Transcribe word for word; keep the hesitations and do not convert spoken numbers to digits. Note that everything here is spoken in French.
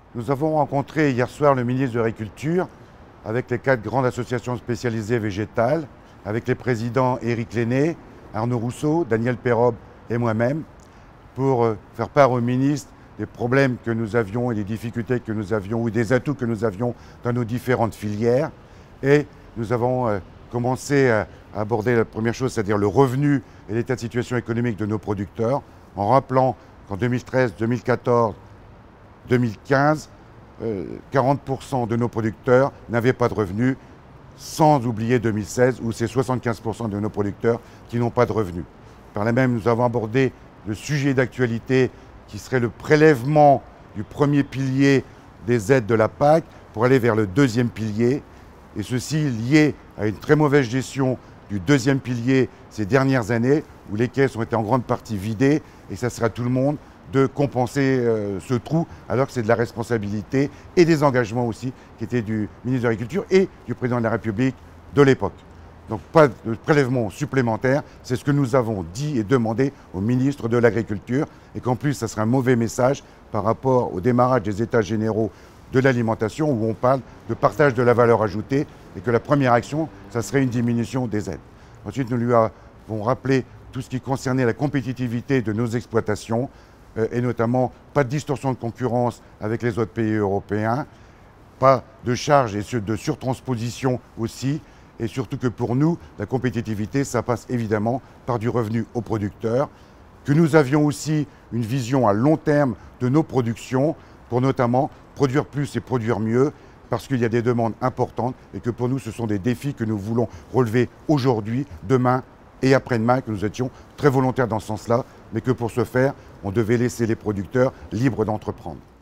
Nous avons rencontré hier soir le ministre de l'Agriculture avec les quatre grandes associations spécialisées végétales, avec les présidents Éric Lenné, Arnaud Rousseau, Daniel Pérob et moi-même, pour faire part au ministre des problèmes que nous avions et des difficultés que nous avions ou des atouts que nous avions dans nos différentes filières. Et nous avons commencé à aborder la première chose, c'est-à-dire le revenu et l'état de situation économique de nos producteurs, en rappelant qu'en deux mille treize, deux mille quatorze, deux mille quinze, euh, quarante pour cent de nos producteurs n'avaient pas de revenus, sans oublier deux mille seize où c'est soixante-quinze pour cent de nos producteurs qui n'ont pas de revenus. Par là même, nous avons abordé le sujet d'actualité qui serait le prélèvement du premier pilier des aides de la P A C pour aller vers le deuxième pilier, et ceci lié à une très mauvaise gestion du deuxième pilier ces dernières années, où les caisses ont été en grande partie vidées, et ça sera à tout le monde de compenser euh, ce trou, alors que c'est de la responsabilité et des engagements aussi qui étaient du ministre de l'Agriculture et du président de la République de l'époque. Donc pas de prélèvement supplémentaire, c'est ce que nous avons dit et demandé au ministre de l'Agriculture, et qu'en plus ça serait un mauvais message par rapport au démarrage des États généraux de l'alimentation, où on parle de partage de la valeur ajoutée, et que la première action, ça serait une diminution des aides. Ensuite, nous lui avons rappelé tout ce qui concernait la compétitivité de nos exploitations, et notamment pas de distorsion de concurrence avec les autres pays européens, pas de charges et de surtransposition aussi, et surtout que pour nous, la compétitivité, ça passe évidemment par du revenu aux producteurs, que nous avions aussi une vision à long terme de nos productions, pour notamment produire plus et produire mieux, parce qu'il y a des demandes importantes, et que pour nous, ce sont des défis que nous voulons relever aujourd'hui, demain et après-demain, que nous étions très volontaires dans ce sens-là, mais que pour ce faire, on devait laisser les producteurs libres d'entreprendre.